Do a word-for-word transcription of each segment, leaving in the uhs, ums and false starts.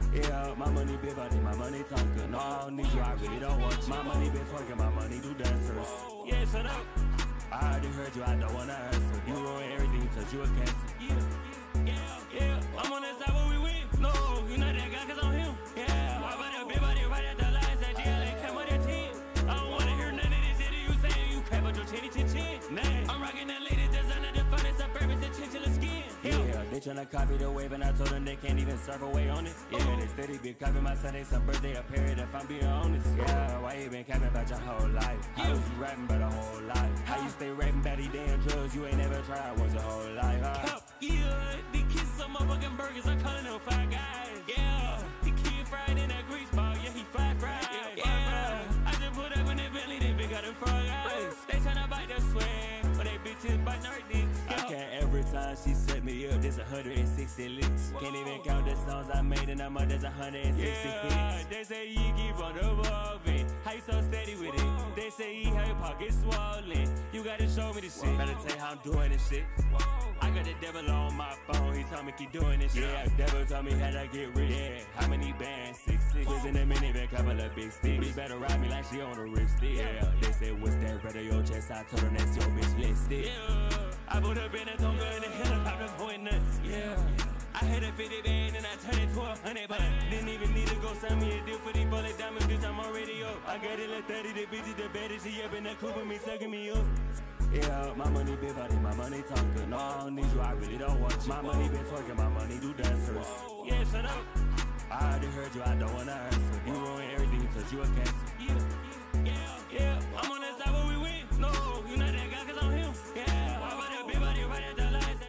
Yeah, my money big body, my money talking. No, I don't need you, I really don't want you. My money been twerking, my money do dancers. Yeah, shut up. I already heard you, I don't wanna answer. You ruin everything, cause you a cancer. Yeah, yeah, yeah. I'm on that side where we win. No, you not that guy, cause I'm him. Yeah, I bought that big body right at the lines at G L A, came on that ten. I don't wanna hear none of this shit you saying. You crap out your chinny chin chin. Nah, I'm rocking that latest designer, the finest suburbans, the chinchilla skin. Yeah, they tryna copy the wave and I told them they can't even surf away on it. Yeah, they steady been copying my Sunday, some birthday, a period if I'm being honest. Yeah, why you been capping about your whole life? How was you rapping about a whole life? How you stay rapping about these damn drugs you ain't never tried once your whole life? Huh? Yeah, these kids some motherfucking burgers, I'm calling them Five Guys. Yeah, the kid fried in that grease ball, yeah, he fly fried. Yeah, yeah. I just put up in that belly, they big got them frog eyes. They tryna bite their swag, but they bitches bite their dicks. I can't every time she set me up, there's one hundred sixty licks. Can't even count the songs I made in a month, there's one hundred sixty yeah, hits. They say you keep on evolving, how you so steady with it? They say you have your pockets swollen, you gotta show me the shit. Better tell you how I'm doing this shit. I got the devil on my phone, he told me keep doing this shit. Yeah, the devil told me how to get rich. Yeah, how many bands? Six, six. Was in a minivan, couple of big sticks. Bitch better ride me like she on a ripstick. Yeah, they said what's that, brother, your chest? I told her that's your bitch lipstick. Yeah, I put up in a tongue in the helicopter going nuts. Yeah, I had a fifty band and I turned it to a hundred, but didn't even need to go sign me a deal for these bullet diamonds, bitch, I'm already up. I got it like thirty, the bitch is the baddest, she up in the coupe with me, sucking me up. Yeah, my money big body, my money talking. No, I don't need you, I really don't want you. My money been twerking, my money do dancers. Yeah, shut up. I already heard you, I don't wanna answer. You ruin everything, cause you a cancer. Yeah, yeah, yeah. I'm on that side where we win. No, you not that guy, cause I'm him. Yeah, I bought that big body right at the lines.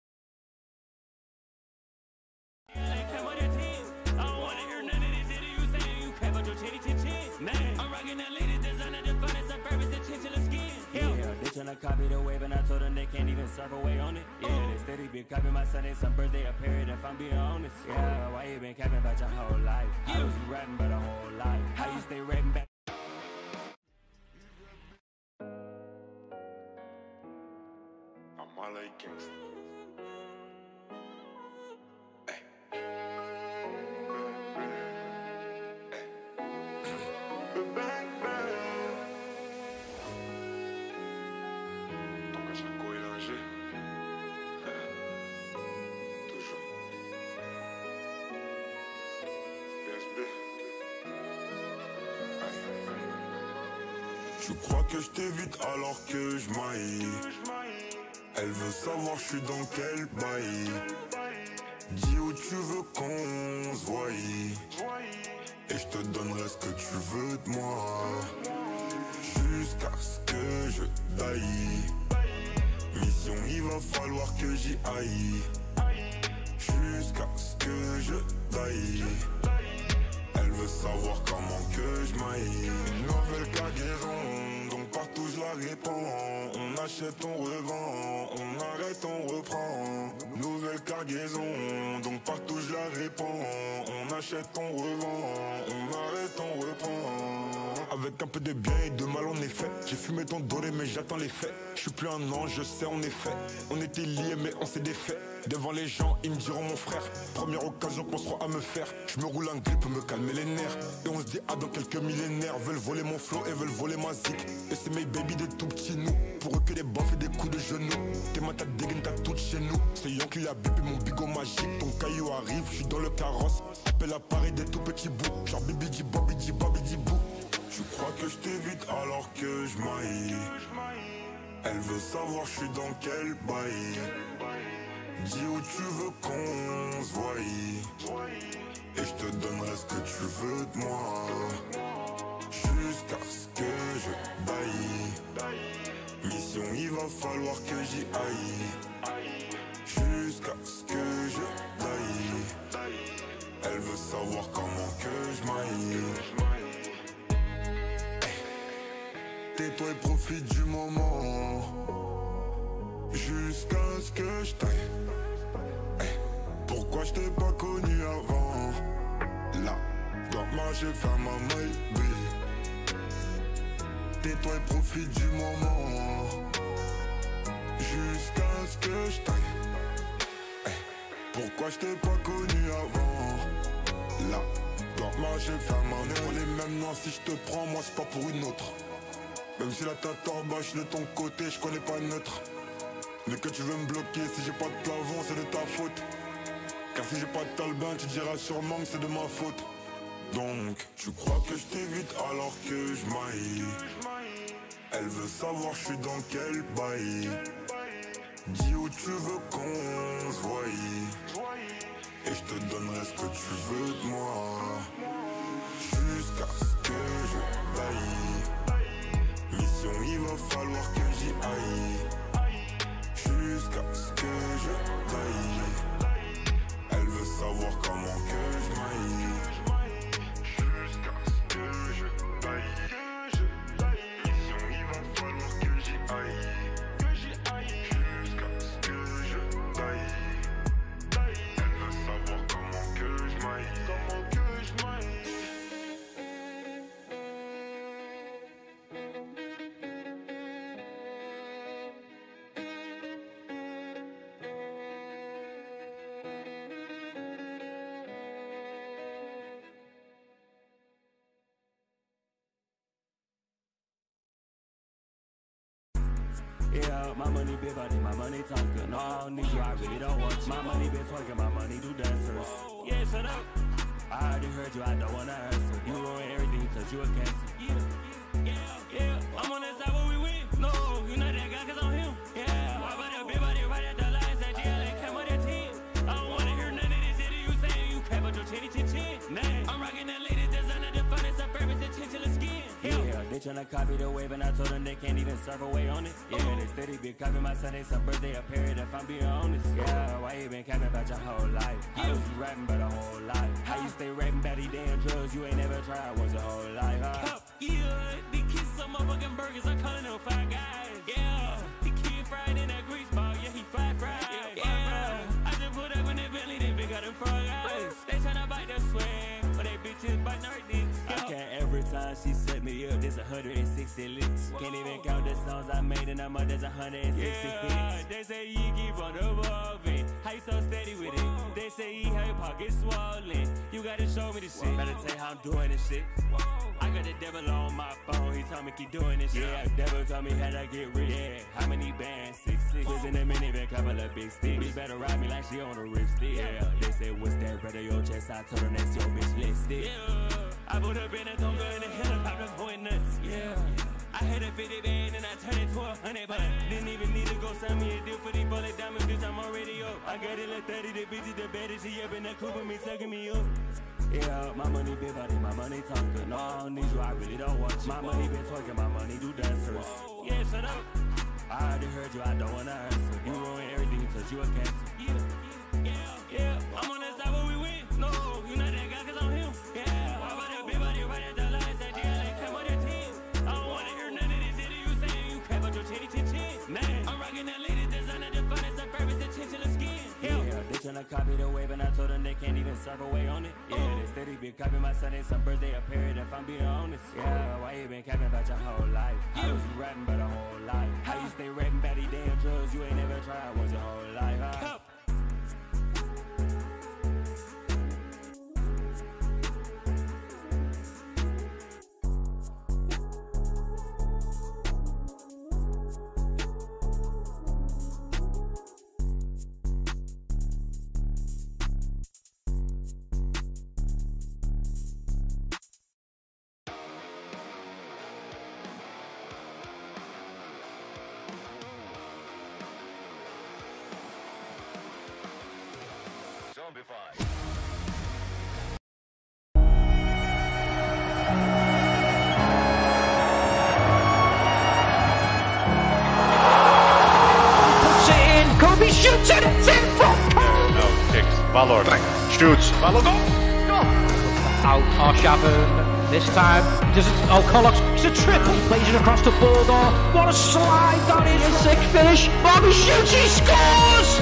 Yeah, they come on that ten. I don't wanna hear none of this shit you saying. You crap out your chinny chin chin. Nah, I'm rocking that latest designer, the finest suburbans, the chinchilla skin. Yeah, they tryna copy the wave and I told them they can't even surf away on it. Yeah, they steady been copying my Sunday, some birthday, a period if I'm being honest. Yeah, why you been capping about your whole life? How was you rapping about a whole life? How you stay rapping back? I'm all like gangsta. Tu crois que je t'évite alors que je maille. Elle veut savoir je suis dans quel bail. Dis où tu veux qu'on se voie, et je te donnerai ce que tu veux de moi, jusqu'à ce que je taille. Mission, il va falloir que j'y aille, jusqu'à ce que je taille. Elle veut savoir comment que je maille. Une nouvelle cargaison, donc partout je la répands. On achète, on revend, on arrête, on reprend. Nouvelle cargaison, donc partout je la répands. On achète, on revend, on arrête, on reprend. Avec un peu de bien et de mal en effet. J'ai fumé ton doré mais j'attends les faits. Je suis plus un ange, je sais en effet. On était liés mais on s'est défait. Devant les gens, ils me diront mon frère. Première occasion qu'on sera à me faire. Je me roule un grip pour me calmer les nerfs. Et on se dit ah dans quelques millénaires. Veulent voler mon flow et veulent voler ma zik. Et c'est mes baby des tout petits nous. Pour eux que des baffes et des coups de genoux. T'es ma tête dégaine, t'as tout chez nous. C'est Yankee la bip et mon bigot magique. Ton caillou arrive, je suis dans le carrosse. Appelle à Paris des tout petits bouts. Genre bibi di bobi di bobi di bou. Tu crois que je t'évite alors que je maille. Elle veut savoir je suis dans quel bail. Dis où tu veux qu'on se voie, et je te donnerai ce que tu veux de moi, jusqu'à ce que je baille. Mission, il va falloir que j'y aille, jusqu'à ce que je taille. Elle veut savoir comment que je maille. Tais-toi et profite du moment, jusqu'à ce que je taille. Pourquoi je t'ai pas connu avant? Là, dans ma j'ai fait ma maille. Tais-toi et profite du moment, jusqu'à ce que je taille. Pourquoi je t'ai pas connu avant? là. Dois marcher, faire main, on les mêmes noirs. Si je te prends, moi c'est pas pour une autre. Même si la tête en je de ton côté, je connais pas neutre. Mais que tu veux me bloquer, si j'ai pas de plafond, c'est de ta faute. Car si j'ai pas de talbin, tu diras sûrement que c'est de ma faute. Donc, tu crois que je t'évite alors que je maille. Elle veut savoir je suis dans quel bail. Dis où tu veux qu'on se voie. Et je te donnerai ce que tu veux de moi. Jusqu'à ce que je taille. Mission, il va falloir que j'y aille. Jusqu'à ce que je taille. Elle veut savoir comment que je maille. Jusqu'à ce que je taille. Mission, il va falloir que j'y aille. Jusqu'à ce que je taille. Elle veut savoir comment que je maille. Comment que je maille. Yeah, my money big body, my money talking. No, I don't need you, I really don't want you. My money been twerking, my money do dancers. Yeah, shut up. I already heard you, I don't wanna answer. You ruin everything cause you a cancer. Yeah, yeah, yeah. I'm on that side where we win. No, you not that guy cause I'm him. Yeah, why about that big body right at the lines that G L A came on that ten. I don't wanna hear none of this shit you saying. You cap out your chinny chin chin. Nah, I'm rocking that latest designer, the finest of purpose, the chinchilla skin. Yeah, they tryna copy the wave and I told them they can't even surf away on it. Yeah, they steady be copying my Sunday, some birthday, a period if I'm being honest. Yeah, why you been capping about your whole life? How was you rapping about a whole life? How you stay rapping about these damn drugs you ain't never tried was a whole life, huh? Yeah, they kiss some motherfucking burgers, I'm calling them five guys. Yeah, the kid fried in that grease ball, yeah, he fried fried. Yeah, yeah. I just put up in that belly, they big out them frog eyes. They tryna bite the swag, but they bitches bite their dicks. I can't every time she set me up, there's one hundred sixty licks. Can't even count the songs I made in a month, there's one hundred sixty yeah, hits. They say you keep on evolving, how you so steady with it? They say you have your pockets swollen, you gotta show me the shit. Better tell you how I'm doing this shit. I got the devil on my phone, he told me keep doing this shit. Yeah, the devil told me how to get rich. Yeah, how many bands? Six, six. Was in the minivan, couple of big sticks. Bitch better ride me like she on a lipstick. Yeah, they said what's that red on your chest? I told them that's your bitch lipstick. Yeah, I put up in a tongue in the helicopter going nuts. Yeah, I had a fifty band and I turned it to a hundred, but didn't even need to go send me a deal for these bullet diamonds, bitch. I'm already up. I got it like thirty, the bitch is the baddest. She up in that coupe with me, sucking me up. Yeah, my money big body, my money talking. No, I don't need you, I really don't want you. My money been twerking, my money do dancers. Yeah, shut up. I already heard you, I don't wanna answer. You ruin everything cause you a cancer. Yeah, yeah, yeah. I'm on that side where we win. No, you not that guy cause I'm him. Yeah, why about that big body right at the lines that G L A came on that ten. I don't wanna hear none of this shit you saying. You cap out your chinny chin chin. Nah, I'm rocking that latest designer, the finest of purpose, the chinchilla skin. Yeah, they tryna copy the wave and I told them they can't even surf away on it. Yeah, they steady be copying my Sunday, some birthday, a period if I'm being honest. Yeah, why you been capping about your whole life? How was you rapping about a whole life? How you stay rapping about these damn drugs you ain't never tried was your whole life, huh? Shoots it, it's in from Cole! No, six. Ballard shoots. Ballard go! Go! Out Arshavin. This time, does it? Oh, Collox. It's a triple. He plays it across the border. What a slide that is. A sick finish. Bobby shoots, he scores!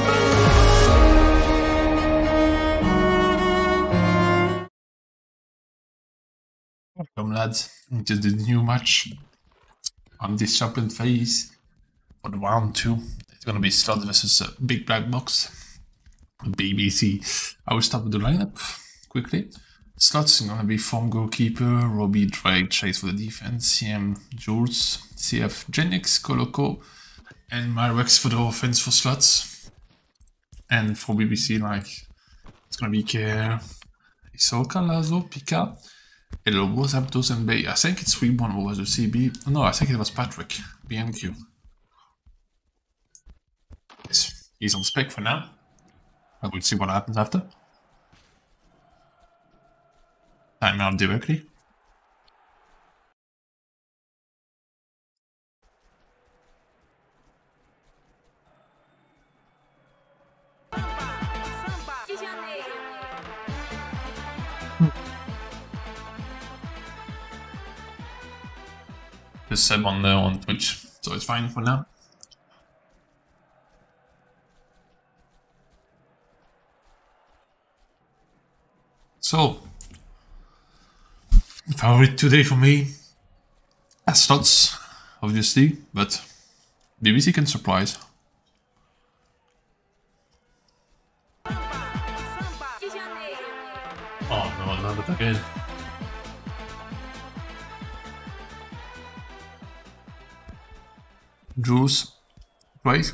Welcome, lads, to the new match on this champion phase for the round two. It's going to be Sloths versus uh, Big Black Box, B B C. I will start with the lineup. quickly. Sloths is gonna be form goalkeeper, Robbie, Drake, Chase for the defense, C M, Jules, C F, Genix, Coloco, and Myrex for the offense for Sloths. And for B B C, like, it's gonna be Care, IOSoccer, Lazo, Pika, Elobo, Zapdos, and Bay. I think it's three one was the C B. No, I think it was Patrick, B M Q. Yes, he's on spec for now. But we'll see what happens after. Time out directly. Just sub on the on Twitch, so it's fine for now. So, favorite today for me, Sloths, obviously, but B B C can surprise. Oh no, not again. Jules, right?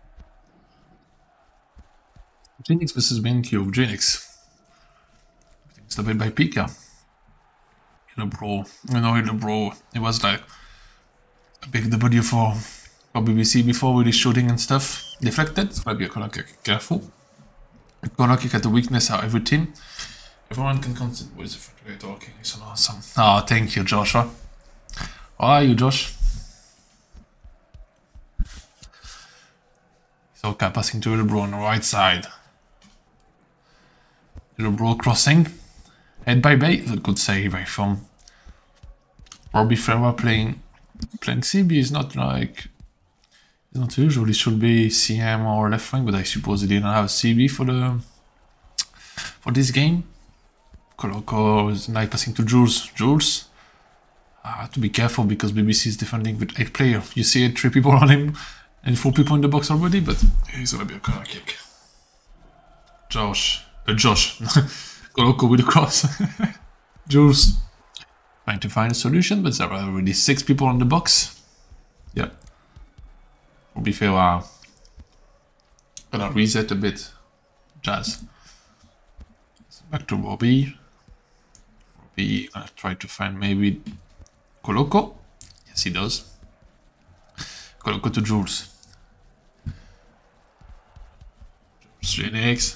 Genix versus B N Q, Genix. Stopped by Pika. You know, bro. You know, you bro. It was like a big W for, for B B C before with the shooting and stuff. Deflected. So maybe a corner kick. Careful. A corner kick at the weakness of every team. Everyone can consider. What is the fuck are you talking? It's an awesome. Oh, thank you, Joshua. How are you, Josh? So, okay, passing to Ilbro on the right side. Ilbro crossing. Head by Bay, a good save, I found. Robbie Ferrer playing playing C B is not like it's not usual. It should be C M or left wing, but I suppose he didn't have C B for the for this game. Coloco is nice passing to Jules. Jules, I have to be careful because B B C is defending with eight players. You see it, three people on him and four people in the box already, but he's gonna be a corner kick. Josh, uh, Josh. Coloco with a cross. Jules trying to find a solution, but there are already six people on the box. Yeah. Will be fair. Uh, gonna reset a bit. Jazz. Back to Robbie. Robbie gonna try to find maybe Coloco. Yes, he does. Coloco to Jules. Jules Genix.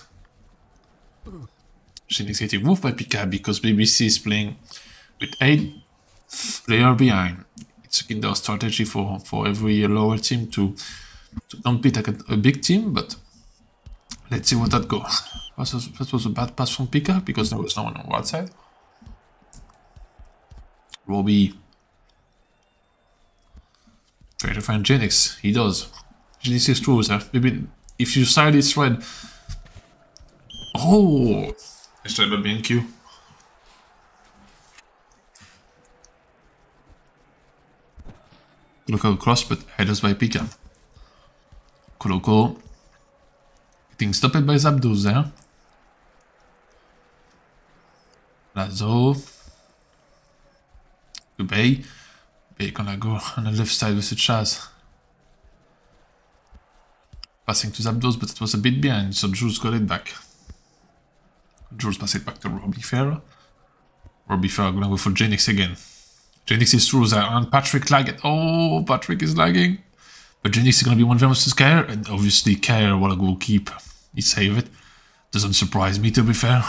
Genix getting moved by Pika because B B C is playing with eight players behind. It's a kind of strategy for, for every lower team to, to compete against a big team, but let's see what that goes. That was a bad pass from Pika because there was no one on the outside. Robbie try to find Genix. He does. Genix is true, sir. Maybe if you side it's red. Oh! Let's try the B N Q. Coloco cross, but headers by Pika. Coloco getting stopped by Zapdos there. Lazo. To Bay. Bay gonna go on the left side with the Chaz. Passing to Zapdos, but it was a bit behind, so Jules got it back. Jules pass it back to Robbie Ferrer. Robbie Ferrer gonna go for Genix again. Genix is through there, and Patrick lagging. Oh, Patrick is lagging. But Genix is gonna be one versus Care, and obviously Care, what a goalkeeper. He saved it. Doesn't surprise me, to be fair.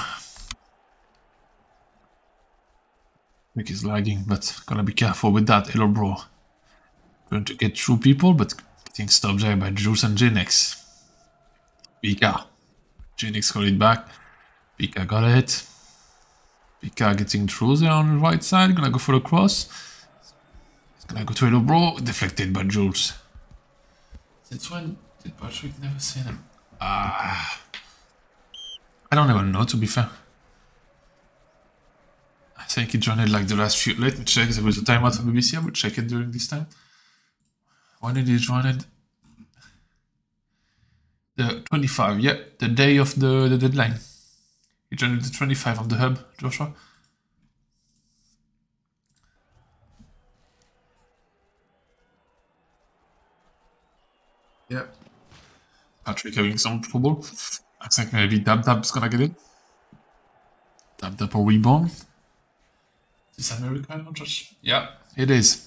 Patrick is lagging, but gonna be careful with that. Hello, bro. Going to get through people, but getting stopped there by Jules and Genix. Pika. Genix got it back. Pika got it. Pika getting through there on the right side. Gonna go for the cross. He's gonna go to Hello Bro. Deflected by Jules. Since when did Patrick never see him? Ah. I don't even know, to be fair. I think he joined it like the last few. Let me check. There was a timeout for B B C. I will check it during this time. When did he join it? The twenty-five. Yeah, the day of the, the deadline. You joined the twenty-five on the hub, Joshua. Yeah. Patrick having some trouble. I think maybe Dab Dab's gonna get it. Dab Dab or Reborn. Is this American or just... Yeah, it is.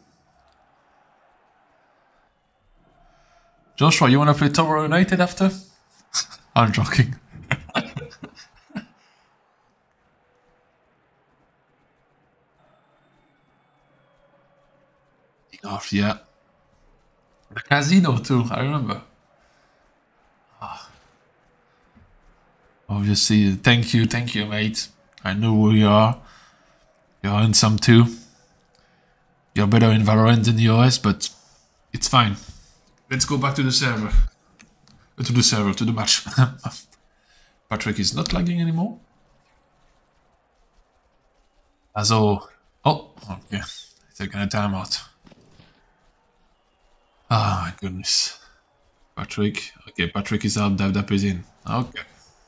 Joshua, you wanna play Tower United after? I'm joking. Off, yeah. The casino too, I remember. Ah. Obviously, thank you, thank you, mate. I know who you are. You're handsome too. You're better in Valorant than the O S, but it's fine. Let's go back to the server. Uh, to the server, to the match. Patrick is not lagging anymore. Azo. Oh, okay. Taking a timeout. Ah, my goodness. Patrick. Okay, Patrick is out, Dab Dab is in. Okay.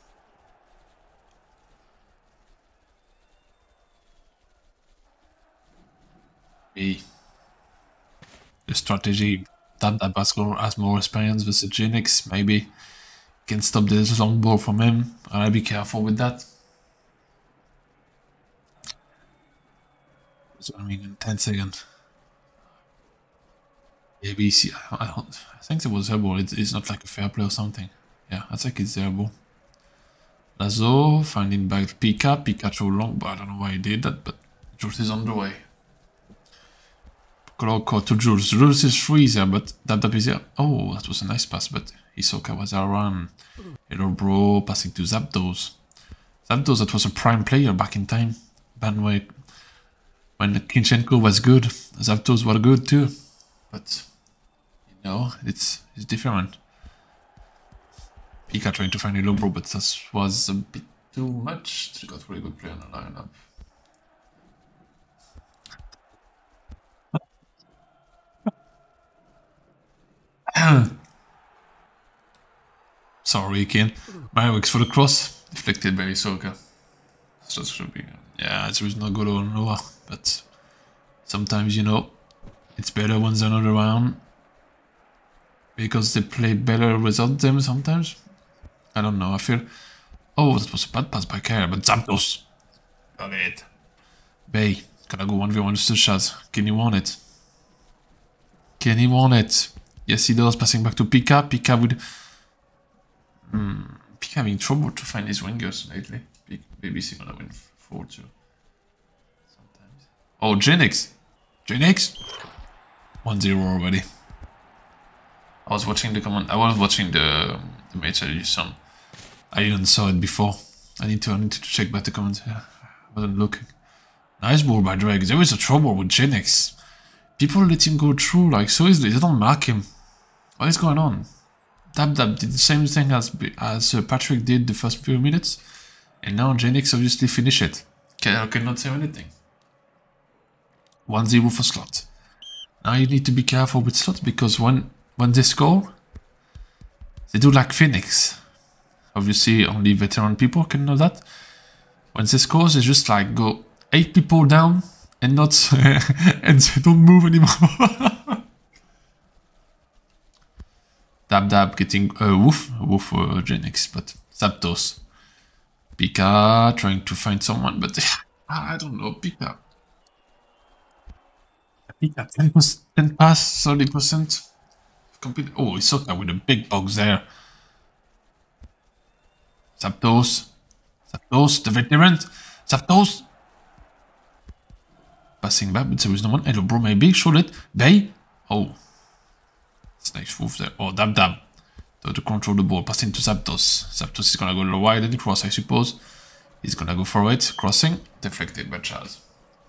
Me. The strategy. Dab Dab has more experience versus Genix. Maybe can stop this long ball from him. I'll be careful with that. So, I mean, in ten seconds. A B C, I, I, I think it was airball, it, it's not like a fair play or something. Yeah, I think it's airball. Lazo, finding back Pika, Pika too long, but I don't know why he did that, but Jules is on the way. Clock to Jules, Jules is freezer, but Dab Dab is here. Oh, that was a nice pass, but IOSoccer was around. Hello bro, passing to Zapdos. Zapdos, that was a prime player back in time. Bandweight. When Kinchenko was good, Zapdos were good too. But, you know, it's it's different. Pika trying to find a low bro, but that was a bit too much. They got really good play on the lineup. Sorry, Ken. My works for the cross, deflected by IOSoccer. So that should be... Yeah, it was not good on Noah, but sometimes, you know, it's better when they're not around because they play better without them sometimes. I don't know, I feel... Oh, that was a bad pass by Kara, but Zapdos. Got it. Bay, gotta go one v one with Shaz. Can he want it? Can he want it? Yes, he does. Passing back to Pika. Pika would... Hmm, Pika having trouble to find his wingers lately. Maybe he's gonna win four two. Sometimes. Oh, Genix! Genix! one zero already. I was watching the comment. I was watching the the match I used some. I didn't saw it before. I need to I need to check back the comments. Yeah, I wasn't looking. Nice ball by Drake. There is a trouble with Genix. People let him go through like so easily. They don't mark him. What is going on? Dab Dab did the same thing as as uh, Patrick did the first few minutes, and now Genix obviously finished it. I cannot say anything. one zero for Sloths. Now you need to be careful with Sloths because when when they score, they do like Phoenix. Obviously, only veteran people can know that. When they score, they just like go eight people down and not and they don't move anymore. Dab Dab getting uh, woof woof uh, Genix, but Zapdos. Pika trying to find someone, but I don't know Pika. Pika ten percent, ten pass, thirty percent. Complete. Oh, IOSoccer with a big box there. Zapdos. Zapdos, the veteran. Zapdos. Passing back, but there is no one. Hello, bro, maybe. Shoot it. Bay. Oh. It's nice move there. Oh, Dab Dab. So to control the ball. Passing to Zapdos. Zapdos is gonna go a little wide and cross, I suppose. He's gonna go for it. Crossing. Deflected by Chaz.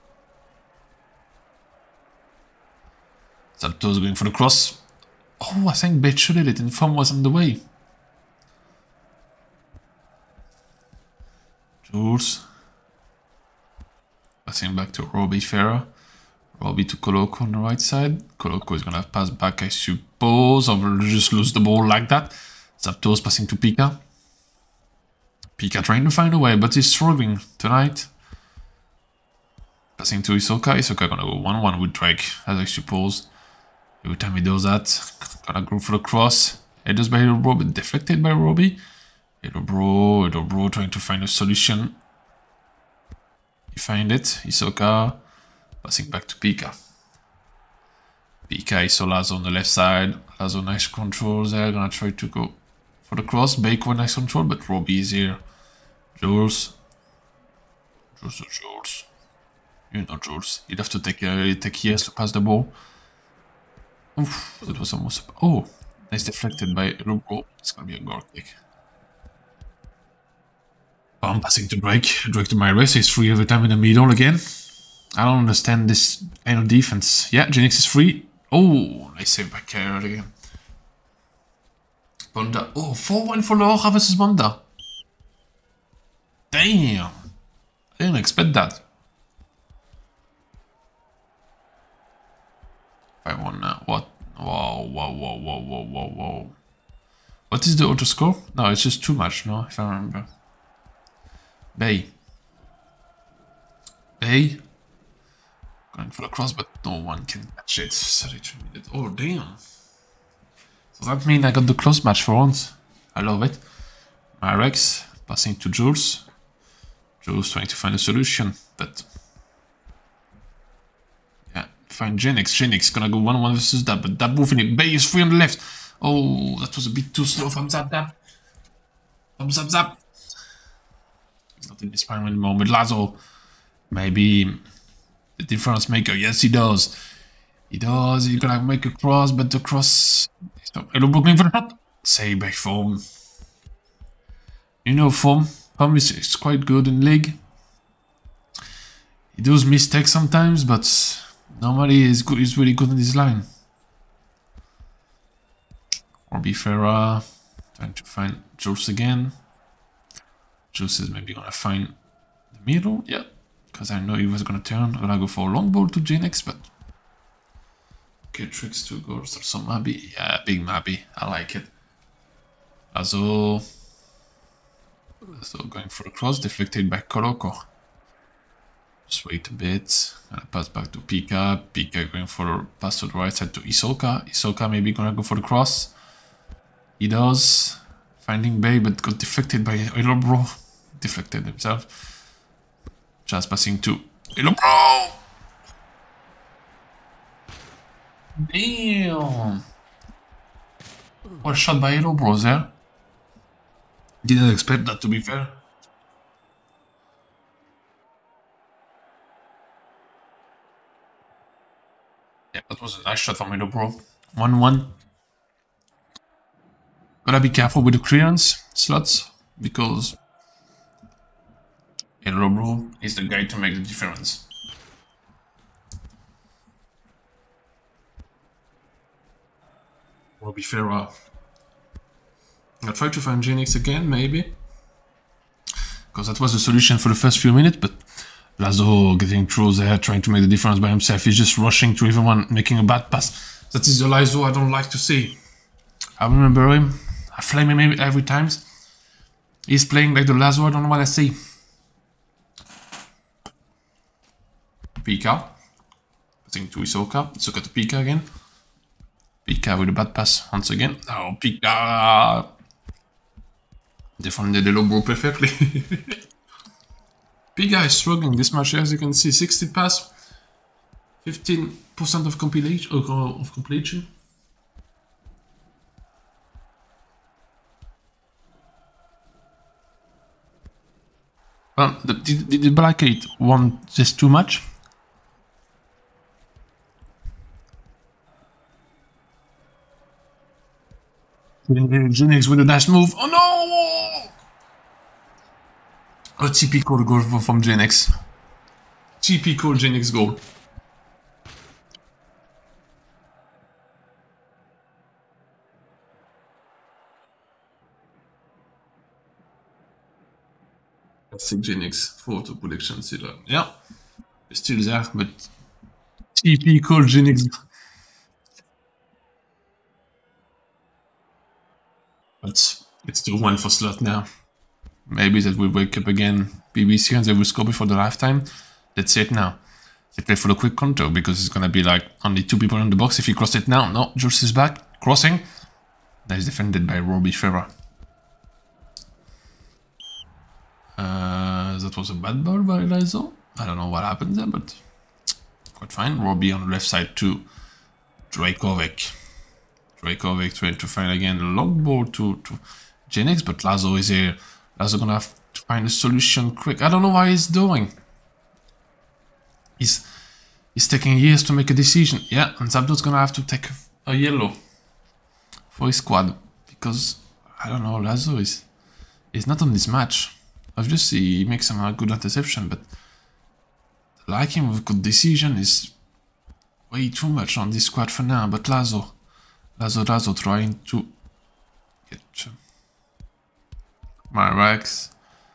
Zapdos going for the cross. Oh, I think Bait shot it. Inform was on the way. Jules. Passing back to Robbie Ferrer. Robbie to Coloco on the right side. Coloco is gonna pass back, I suppose, or will just lose the ball like that. Zapdos passing to Pika. Pika trying to find a way, but he's struggling tonight. Passing to IOSoccer. IOSoccer gonna go one one with Drake, as I suppose. Every time he does that, gonna go for the cross. It does by Elobro, but deflected by Robbie. Elobro, Elobro trying to find a solution. He find it. IOSoccer passing back to Pika. Pika, ISO Lazo on the left side. Lazo nice control there. Gonna try to go for the cross. Bacon nice control, but Robbie is here. Jules. Jules or Jules. You know Jules. He'd have to take uh, take years to pass the ball. Oof, that was almost... Oh, nice deflected by Elobro. It's gonna be a goal kick. Oh, I'm passing to Drake. Drake to my race. He's free every time in the middle again. I don't understand this kind of defense. Yeah, Genix is free. Oh, nice save by Carrot again. Bonda. Oh, four one for Laura versus Bonda. Damn. I didn't expect that. five one now. What? Whoa, whoa, whoa, whoa, whoa, whoa, whoa. What is the auto score? No, it's just too much, no, if I remember. Bay. Bay. Going for the cross, but no one can catch it. thirty-two minutes. Oh, damn. So that means I got the close match for once. I love it. Myrex passing to Jules. Jules trying to find a solution, but... Yeah, find Genix. Genix gonna go one one versus that, but that moving it. Bay is free on the left. Oh, that was a bit too slow from Zap Zap. From Zap Zap. He's not in this prime anymore, but Lazo, maybe the difference maker. Yes, he does. He does. He's gonna make a cross, but the cross... Elobro going for the shot. Save by Form. You know Form. Form is, is quite good in league. He does mistakes sometimes, but normally he's good. He's really good in this line. Orbi Ferra trying to find Jules again. Jules is maybe gonna find the middle. Yeah, because I know he was gonna turn. I'm gonna go for a long ball to Genix, but okay, tricks two goals or some Mabi. Yeah, big Mabi. I like it. Lazo. Lazo going for a cross, deflected by Coloco. Just wait a bit. Gonna pass back to Pika. Pika going for a pass to the right side to IOSoccer. IOSoccer maybe gonna go for the cross. He does. Finding Bay, but got deflected by Elobro. Deflected himself. Just passing to Elobro! Damn! What a shot by Elobro there. Didn't expect that, to be fair. Yeah, that was a nice shot from Elobro. one one. Gotta be careful with the clearance slots, because Elobro is the guy to make the difference. Will be Ferra. I'll try to find Genix again, maybe. Because that was the solution for the first few minutes, but Lazo getting through there, trying to make the difference by himself. He's just rushing to everyone, making a bad pass. That is the Lazo I don't like to see. I remember him. I flame him every time. He's playing like the Lazo, I don't know what I see. Pika. Passing to IOSoccer. IOSoccer to Pika again. Pika with a bad pass once again. Oh, Pika! Defended Elobro perfectly. Pika is struggling this match, as you can see. sixty pass, fifteen percent of completion. Of completion. Well, did, did the Black eight want just too much? Genix with a dash move. Oh no! A typical goal from Genix. Typical Genix goal. Classic Genix photo collection still. Yeah, still there, but typical Genix. But it's two one for Sloth now. Maybe that will wake up again B B C and they will score before the halftime. Let's see it now. They play for the quick counter because it's gonna be like only two people in the box if you cross it now. No, Jules is back. Crossing. That is defended by Robbie Ferrer. Uh, that was a bad ball by Lizo. I don't know what happened there, but quite fine. Robbie on the left side to Drakovic. Drakovic trying to find again a long ball to, to Genix, but Lazo is here. Lazo gonna have to find a solution quick. I don't know why he's doing. He's he's taking years to make a decision. Yeah, and Zabdo's gonna have to take a yellow for his squad because I don't know. Lazo is is not on this match. Obviously, he makes some uh, good interception, but like him with good decision is way too much on this squad for now. But Lazo, Lazo, Lazo trying to get uh, Myrax.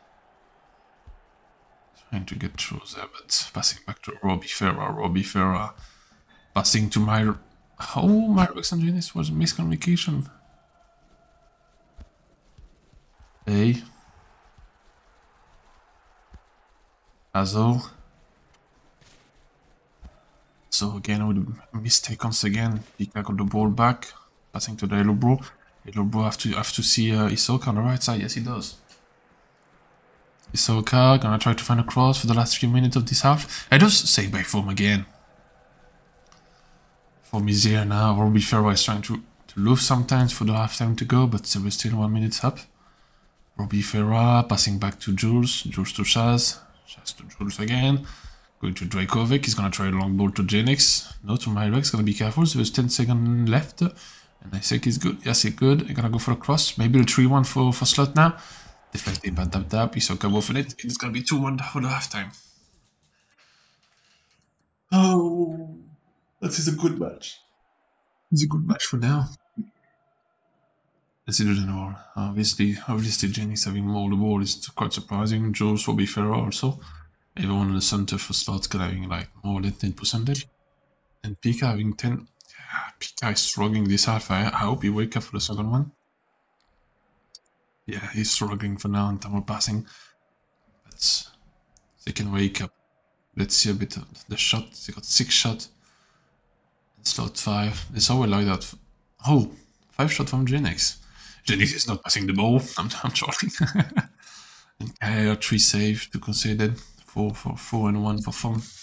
Trying to get through there, but passing back to Robbie Ferrer. Robbie Ferrer passing to my. Oh, Myrax and Genis was a miscommunication. Hey. Lazo. So again with a mistake once again. Pika got the ball back. Passing to the yellow bro. Yellow bro have to have to see uh, IOSoccer on the right side. Yes, he does. IOSoccer gonna try to find a cross for the last few minutes of this half. I just save by form again. Form is here now. Robbie Ferrer is trying to, to lose sometimes for the half time to go, but there was still one minute up. Robbie Ferrer passing back to Jules. Jules to Chaz. Chaz to Jules again. Going to Drakovic. He's gonna try a long ball to Genix. No, to Myrex. Gonna be careful. There's ten seconds left. And I think he's good. Yes, he's good. He's gonna go for a cross. Maybe the three one for, for Sloth now. Deflected by tap tap. IOSoccer go for it. It's gonna be two one for the halftime. Oh, that is a good match. It's a good match for now. Let's see the general. Obviously, obviously, Genix having more the ball is quite surprising. Jules will be Ferrer also. Everyone in the center for Sloths having like more than ten percentage. And Pika having ten. Yeah, Pika is struggling this half. I, I hope he wake up for the second one. Yeah, he's struggling for now in terms of passing. But they can wake up. Let's see a bit of the shot. They got six shots. Slot five. It's always like that. Oh, five shot from Genix. Genix is not passing the ball. I'm, I'm trolling. And I got three save to consider. Four for four and one for fun. So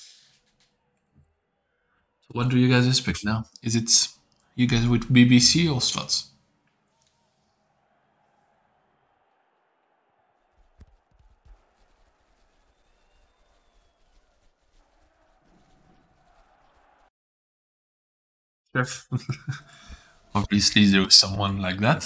what do you guys expect now? Is it you guys with B B C or Sloths? Chef. Obviously there was someone like that.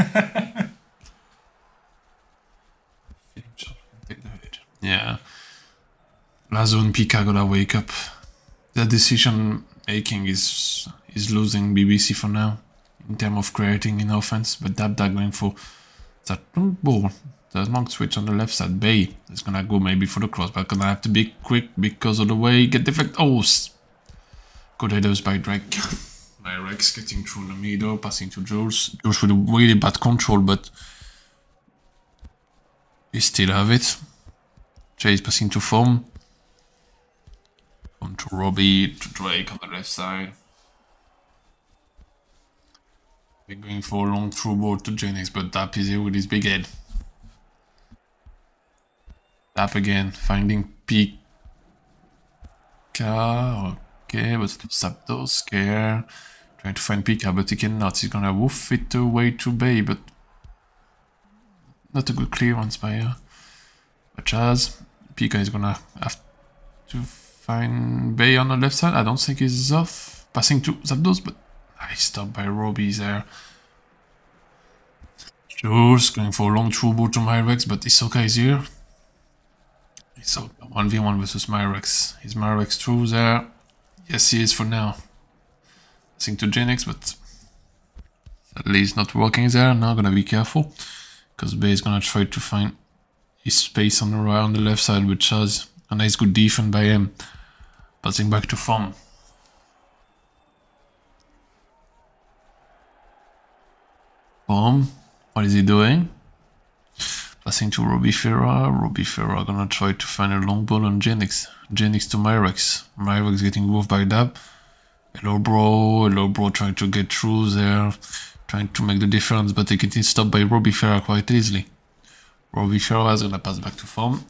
Yeah. Lazo and Pika gotta wake up. The decision making is is losing B B C for now in terms of creating in offense, but Dab Dab going for that long ball. The long switch on the left side. Bay is gonna go maybe for the cross, but gonna have to be quick because of the way get deflect. Oh, good headers by Drake. By Rex getting through the middle, passing to Jules. Jules with a really bad control, but he still have it. Chase passing to Form. On to Robbie, to Drake on the left side. We're going for a long through ball to Genix, but Dap is here with his big head. Dap again, finding Pika. Okay, but Zapdos scare. Trying to find Pika, but he cannot. He's gonna woof it away to Bay, but not a good clearance by uh, Chaz. Pika is gonna have to find Bay on the left side. I don't think he's off. Passing to Zapdos, but nice stop by Robbie there. Jules going for a long through ball to Myrex, but IOSoccer is here. IOSoccer one v one versus Myrex. Is Myrex through there? Yes, he is for now. Passing to Genix, but sadly it's not working there. Now gonna be careful because Bay is gonna try to find his space on the right, on the left side, which has a nice good defense by him. Passing back to Form. Form, what is he doing? Passing to Robbie Ferra. Robbie Ferra gonna try to find a long ball on Genix. Genix to Myrex. Myrex getting moved by Dab. Hello bro, hello bro, trying to get through there. Trying to make the difference, but they getting stopped by Robbie Ferra quite easily. Robbie Ferra is gonna pass back to form.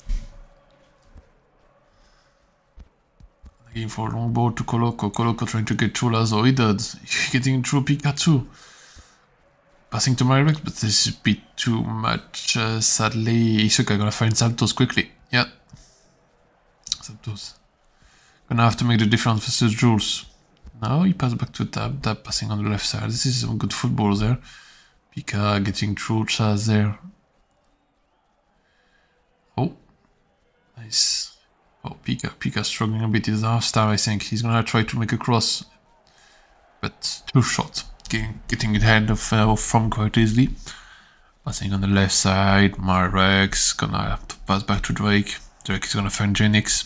Looking for a long ball to Coloco. Coloco trying to get through Lazo. He does. Getting through Pikachu. Passing to Myrex, but this is a bit too much. Uh, sadly, IOSoccer gonna find Zapdos quickly. Yeah. Zapdos. Gonna have to make the difference versus Jules. Now he passed back to Tab. Tab passing on the left side. This is some good football there. Pika getting through Chaz there. Oh. Nice. Oh, Pika. Pika struggling a bit. He's half star, I think. He's gonna try to make a cross. But too short. Getting, getting it ahead of, uh, from quite easily. Passing on the left side. Myrex gonna have to pass back to Drake. Drake is gonna find Genix.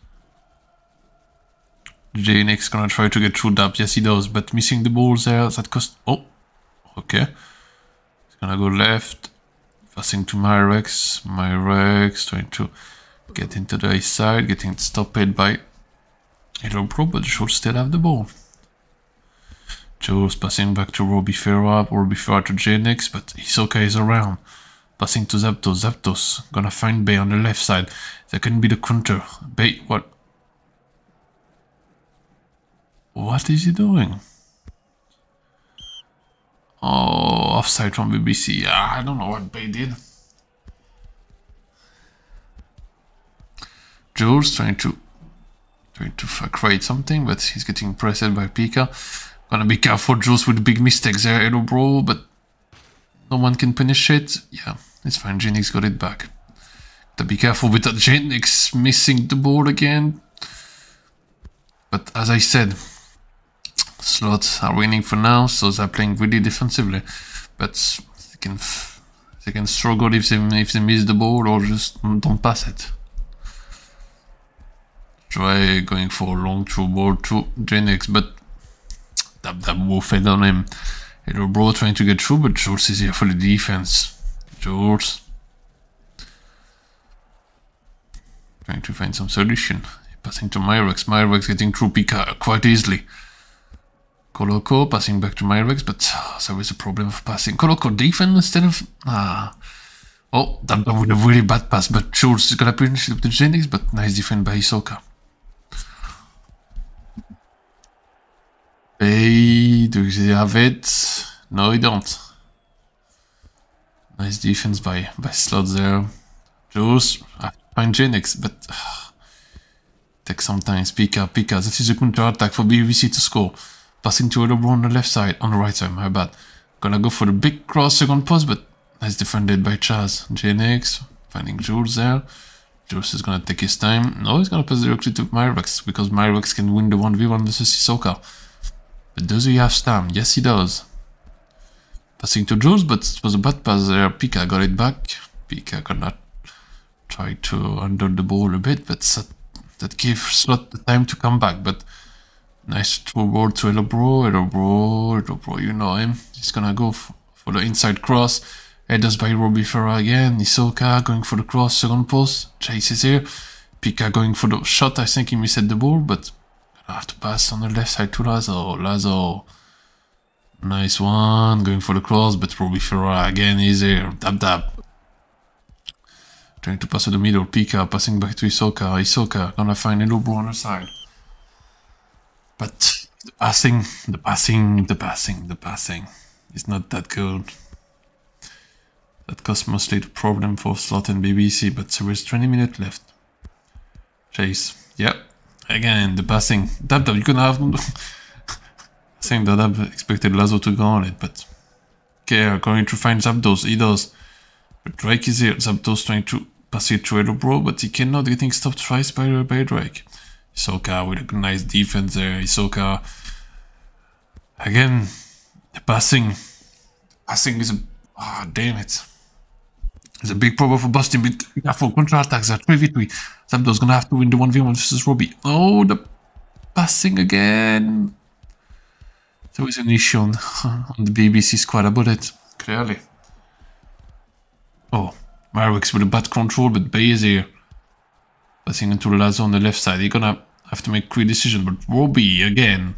Genix gonna try to get through Dab. Yes, he does, but missing the balls there. That cost. Oh, okay. He's gonna go left. Passing to Myrex. Myrex trying to get into the east side, getting stopped by Hello Pro, but should still have the ball. Joe's passing back to Robbie Ferra, Robbie Ferra to Genix, but IOSoccer is around. Passing to Zapdos, Zapdos gonna find Bay on the left side. That can be the counter. Bay, what? What is he doing? Oh, offside from B B C. Ah, I don't know what Bay did. Jules trying to trying to create something, but he's getting pressed by Pika. Gonna be careful, Jules, with big mistakes there, hello bro, but no one can punish it. Yeah, it's fine. Genix got it back. Gotta be careful with that Genix missing the ball again. But as I said, Sloths are winning for now, so they're playing really defensively. But they can they can struggle if they if they miss the ball or just don't pass it. Try going for a long through ball to Genix, but Dab Dab will fed on him. Hello bro trying to get through, but Jules is here for the defense. Jules trying to find some solution. Passing to Myrex. Myrex getting through Pika quite easily. Coloco passing back to Myrex, but uh, there is a problem of passing. Coloco defense instead of... Ah. Oh, that was a really bad pass, but Jules is gonna finish it with the Genix, but nice defense by IOSoccer. Hey, do they have it? No, they don't. Nice defense by, by Sloths there. Jules, I find Genix, but... Uh, takes some time. Pika, Pika, that is a counter attack for B V C to score. Passing to Elobro on the left side, on the right side, my bad. Gonna go for the big cross second post, but nice defended by Chaz. Genix, finding Jules there. Jules is gonna take his time. No, he's gonna pass directly to Myrex, because Myrex can win the one v one versus IOSoccer. But does he have stam? Yes, he does. Passing to Jules, but it was a bad pass there. Pika got it back. Pika gonna try to undo the ball a bit, but that, that gave Slot the time to come back. But nice throw ball to Elobro, Elobro, Elobro, you know him. He's gonna go for, for the inside cross. Headers by Robbie Ferra again. IOSoccer going for the cross, second post. Chase is here. Pika going for the shot. I think he missed the ball, but gonna have to pass on the left side to Lazo. Lazo. Nice one. Going for the cross, but Robbie Ferra again is here. Dab dab. Trying to pass to the middle. Pika passing back to IOSoccer. IOSoccer gonna find Elobro on the side. But the passing, the passing, the passing, the passing is not that good. That caused mostly the problem for Slot and B B C, but there is twenty minutes left. Chase, yep. Again, the passing. Dab Dab, you can have... I think that Dab expected Lazo to go on it, but... Okay, going to find Zapdos, he does. But Drake is here, Zapdos trying to pass it to Elobro, but he cannot, getting stopped twice by, by Drake. IOSoccer with a nice defense there. IOSoccer again. The passing, passing is a ah oh, damn it. It's a big problem for Boston. But careful, counter attacks are three v three. Zapdos gonna have to win the one v one versus Robbie. Oh, the passing again. There was an issue on, on the B B C squad about it. Clearly. Oh, Marwix with a bad control, but Bay is here. Passing into Lazo on the left side. He's gonna have to make quick decision, but Robbie again.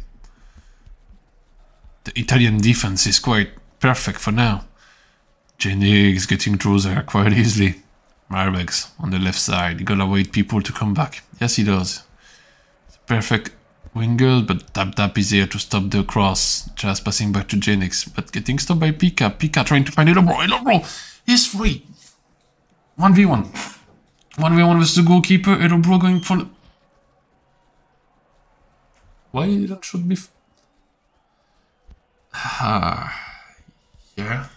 The Italian defense is quite perfect for now. Jennings getting through there quite easily. Marwix on the left side. He gotta wait people to come back. Yes, he does. It's perfect winger, but Tap Tap is here to stop the cross. Just passing back to Jennings, but getting stopped by Pika. Pika trying to find Elobro. Elobro is free. one v one. one v one with the goalkeeper. Elobro going for the... Why did that should be... Ah, yeah.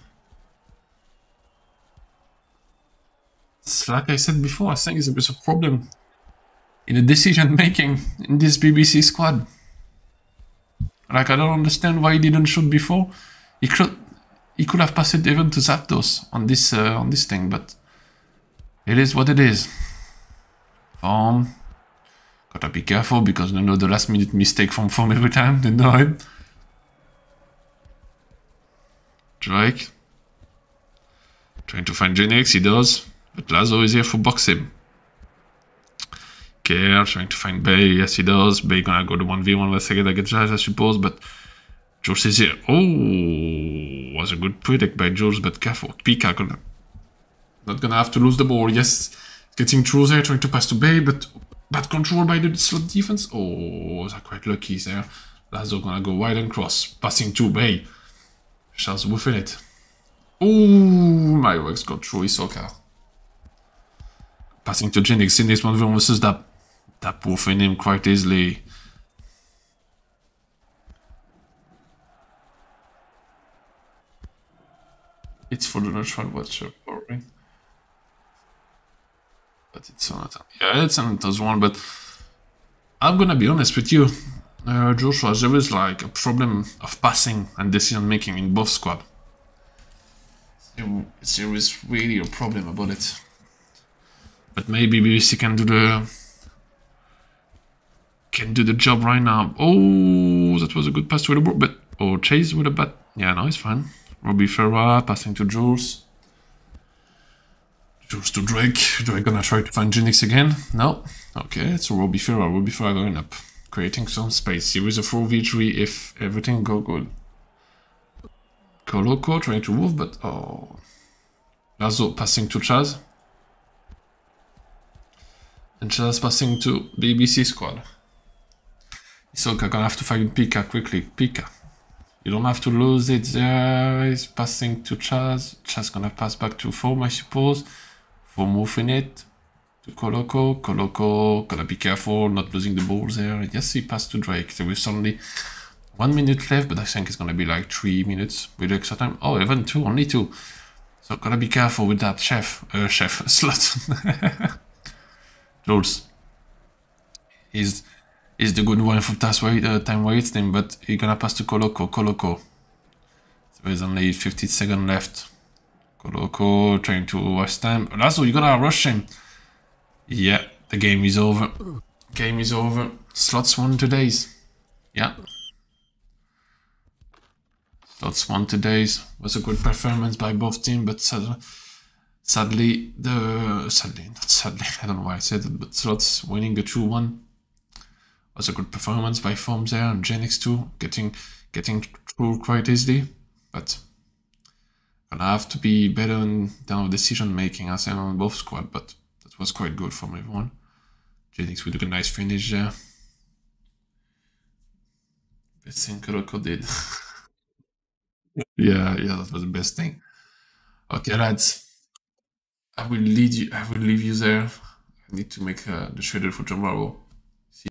It's like I said before, I think there's a problem in the decision making in this B B C squad. Like, I don't understand why he didn't shoot before. He could he could have passed it even to Zapdos on this uh, on this thing, but it is what it is. Form. Gotta be careful because you know the last minute mistake from Form every time, they know it. Drake. Trying to find Jennings, he does. But Lazo is here for box him. Care, trying to find Bay, yes he does. Bay gonna go to one v one with second against Jazz, I suppose, but Jules is here. Oh, was a good predict by Jules, but careful. Pika gonna not gonna have to lose the ball. Yes, getting through there, trying to pass to Bay, but bad control by the slot defense. Oh, they're quite lucky there. Lazo gonna go wide and cross, passing to Bay. Charles woofing it. Oh, my works got through IOSoccer. Passing to Jennings in this one versus that that woofing him quite easily. It's for the neutral watcher, boring. But it's on a yeah, it's an another one, but I'm gonna be honest with you. Uh, Joshua, there is like a problem of passing and decision making in both squad. There, there is really a problem about it. But maybe B B C can do the can do the job right now. Oh, that was a good pass to the ball, but oh, Chase with a bat. Yeah, no, it's fine. Robbie Ferra passing to Jules. Jules to Drake. Drake gonna try to find Jennings again. No. Okay, it's Robbie Ferra. Robbie Ferra going up. Creating some space. Here is a full victory if everything go good. Coloco trying to move, but oh. Lazo passing to Chaz. And Chaz passing to B B C squad. IOSoccer gonna have to find Pika quickly. Pika. You don't have to lose it there. He's passing to Chaz. Chaz gonna pass back to Form, I suppose. Form moving it. To Coloco. Coloco, gotta be careful, not losing the ball there. Yes, he passed to Drake. There was only one minute left, but I think it's gonna be like three minutes with extra time. Oh, even two, only two. So gotta be careful with that chef, uh, chef, slot. Jules. He's, he's the good one for task wait, uh, time wasting, but he's gonna pass to Coloco. Coloco. So there's only fifty seconds left. Coloco trying to waste time. Lazo, you're gonna rush him. Yeah, the game is over. Game is over. Sloths won today's. Yeah. Sloths won today's. Was a good performance by both teams, but sad, sadly, the sadly not sadly, I don't know why I said it, but Sloths winning the two one was a good performance by Forms there and Jennings too, getting getting through quite easily, but gonna have to be better in terms of decision making, I said on both squad, but was quite good from everyone. Jennings with a nice finish there. Best thing Coloco did. yeah, yeah, that was the best thing. Okay, lads. I will lead you. I will leave you there. I need to make uh, the schedule for tomorrow.